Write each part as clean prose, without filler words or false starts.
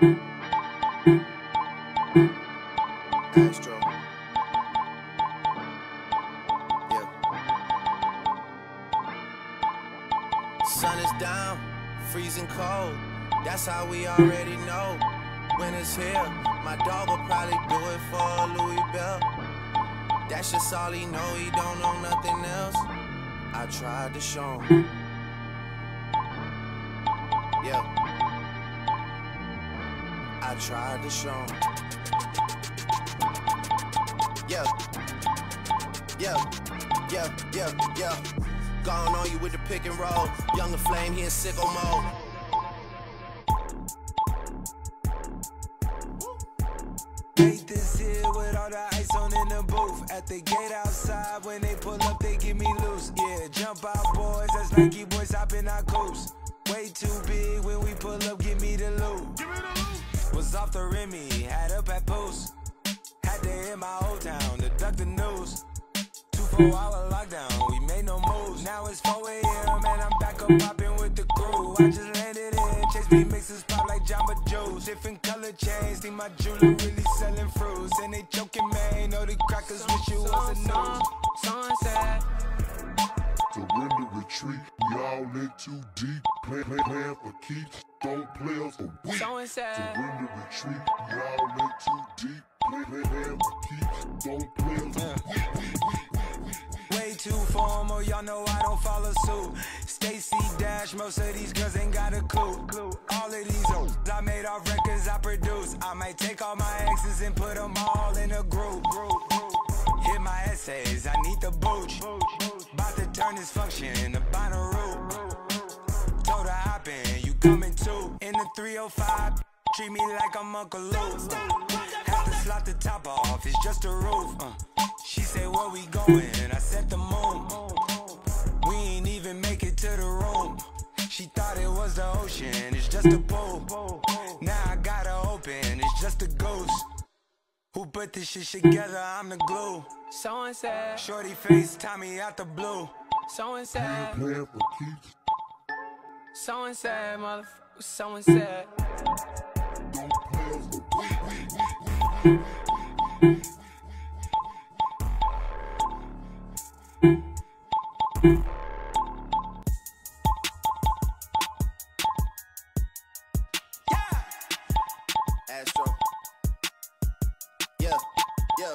Astro. Yeah. Sun is down, freezing cold. That's how we already know. Winter's here. My dog will probably do it for a Louis Bell. That's just all he know. He don't know nothing else. I tried to show him. Yeah. I tried to show him. Yeah. Yeah. Yeah. Yeah. Yeah. Gone on you with the pick and roll. Younger flame, he in sicko mode. Hate this here with all the ice on in the booth. At the gate outside, when they pull up, they get me loose. Yeah, jump out, boys. That's Nike boys hopping our coast. Way too big when we pull up, give me the loot. Was off the Remy, had up at post. Had to hit my old town to duck the news. 2-4-hour lockdown, we made no moves. Now it's 4 a.m. and I'm back up popping with the crew. I just landed in, Chase B mixes pop like Jamba Joe's. Different color chains, think my jewelry really selling fruits. And they joking, man, know the crackers wish it was a news. Sunset. Surrender, retreat, we all in too deep. Plan for keeps, don't play us for weak. Surrender, retreat, we all in too deep. Plan for keeps, don't play us for weak. Way too formal, y'all know I don't follow suit. Stacy Dash, most of these girls ain't got a clue. All of these hoes I made off records I produce. I might take all my exes and put them all in a group. Hit my essays, I need the booch. About to turn this function into Bonnaroo. Told her hop in, you coming too. In the 305, treat me like I'm Uncle Lou. Have to slot the top off, it's just a roof. She said, where we going? I said the moon. We ain't even make it to the room. She thought it was the ocean, it's just a pool. Now I gotta open, it's just a ghost. Who put this shit together? I'm the glue. Someone said, shorty face, Tommy out the blue. Someone said, Plan for keeps, someone said, motherfucker, someone said. don't play us for weak. Astro. Yeah. Yeah.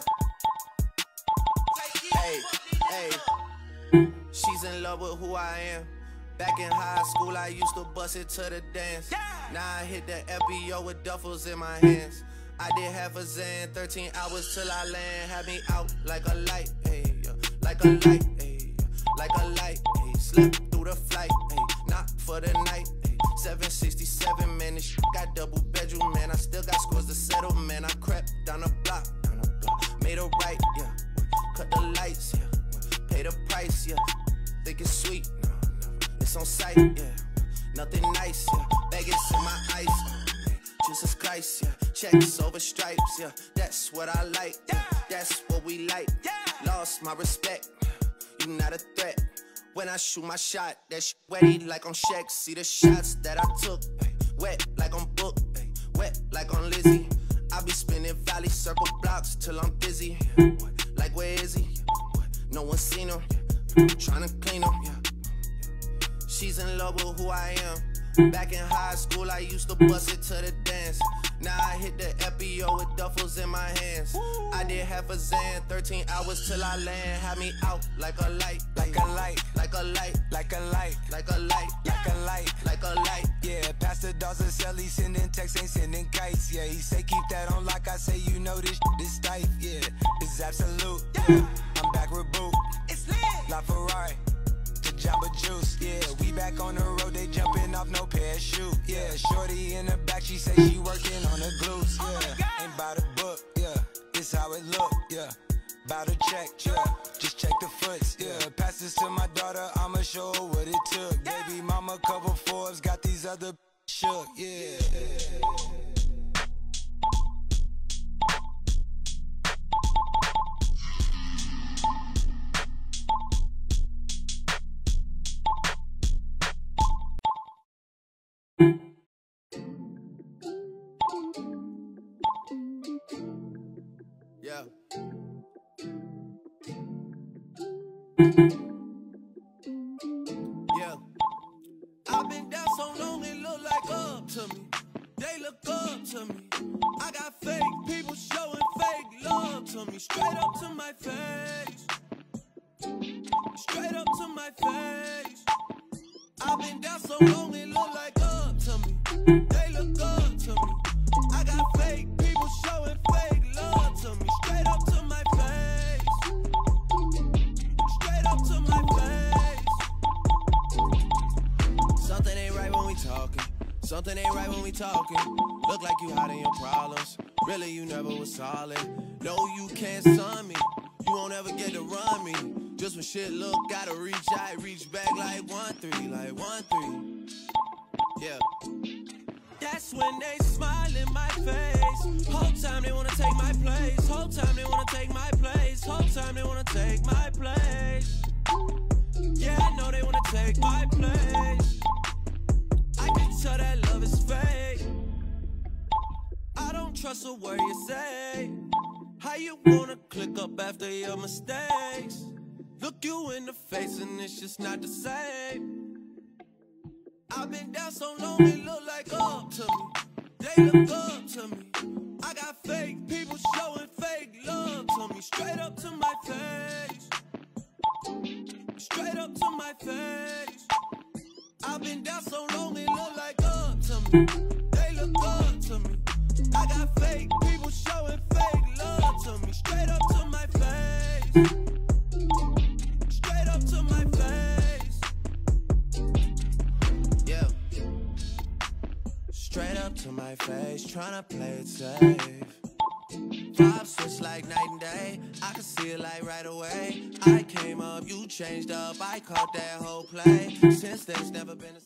Hey. Hey. She's in love with who I am. Back in high school, I used to bust it to the dance. Now I hit the FBO with duffels in my hands. I did half a Zan, 13 hours till I land. Had me out like a light, hey, like a light, hey, like a light, hey. Slept through the flight, hey, not for the night, hey. 767, man, this shit got double bedroom, man. I still got scores to settle, man. I crept down the block, made a right, yeah. Cut the lights, yeah. Pay the price, yeah. Think it's sweet, no. It's on sight, yeah. Nothing nice, yeah. Vegas in my ice, Jesus Christ, yeah. Checks over stripes, yeah. That's what I like, yeah. That's what we like. Lost my respect, you not a threat. When I shoot my shot, that shit wetty like on Shaq. See the shots that I took, wet like on Book, wet like on Lizzie. I be spinning valley circle blocks till I'm busy. Like where is he? No one seen him. Tryna clean him. She's in love with who I am. Back in high school, I used to bust it to the dance. Now I hit the FBO with duffels in my hands. I did half a Zan, 13 hours till I land. Had me out like a light, like a light, like a light, like a light, like a light, like a light, like a light. Yeah, Pastor Dawson sell, he sending texts, ain't sending kites. Yeah, he say keep that on like I say, you know this is tight. Yeah, it's absolute. Yeah, I'm back with boot. It's lit. La Ferrari. Jamba Juice, yeah, we back on the road, they jumping off no parachute, yeah, shorty in the back, she say she working on the glutes, yeah, ain't bout a book, yeah, it's how it look, yeah, bout a check, yeah, just check the foots, yeah, pass this to my daughter, I'ma show her what it took, baby mama cover Forbes, got these other shook, yeah. I've been down so long it look like up to me. They look up to me. I got fake people showing fake love to me. Straight up to my face. Straight up to my face. I've been down so long it look like up to me. They look up to me. I got fake people showing fake love to me. Straight up to my face. Straight up to my face. Something ain't right when we talking. Something ain't right when we talking. Look like you hiding your problems. Really, you never was solid. No, you can't sun me. You won't ever get to run me. Just when shit look, gotta reach out, reach back like 1-3, like 1-3. Yeah. That's when they smile in my face. Whole time they wanna take my place. Whole time they wanna take my place. Whole time they wanna take my place. Yeah, I know they wanna take my place. I can tell that love is fake. I don't trust a word you say. How you wanna click up after your mistakes? Look you in the face and it's just not the same. I've been down so long it look like up to me. They look up to me. I got fake people showing fake love to me. Straight up to my face. Straight up to my face. I've been down so long it look like up to me. They look up to me. I got fake people showing fake love to me. Straight up to my face. Straight up to my face. Yeah. Straight up to my face, tryna play it safe. Vibes switch like night and day. I can see it like right away. I came up, you changed up. I caught that whole play. Since then it's never been the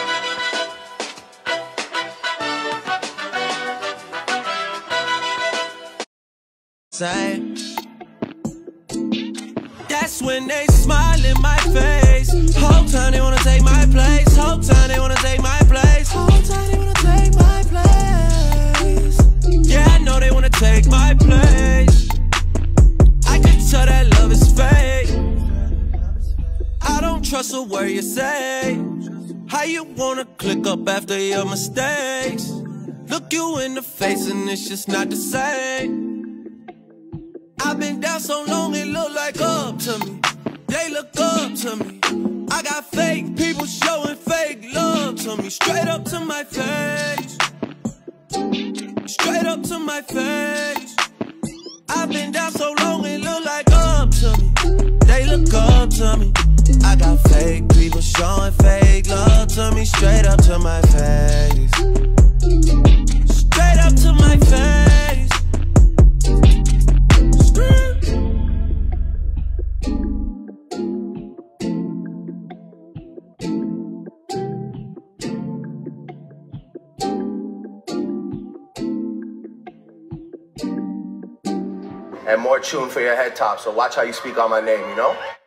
same. That's when they smile in my face. Whole time they wanna take my place. Whole time they wanna take my place. Whole time they wanna take my place. Yeah, I know they wanna take my place. I can tell that love is fake. I don't trust a word you say. How you wanna click up after your mistakes? Look you in the face and it's just not the same. I've been down so long it look like up to me. They look up to me. I got fake people showing fake love to me. Straight up to my face. Straight up to my face. I've been down so long it look like up to me. They look up to me. I got fake people showing fake love to me. Straight up to my face. Straight up to my face. And more tune for your head top, so watch how you speak on my name, you know?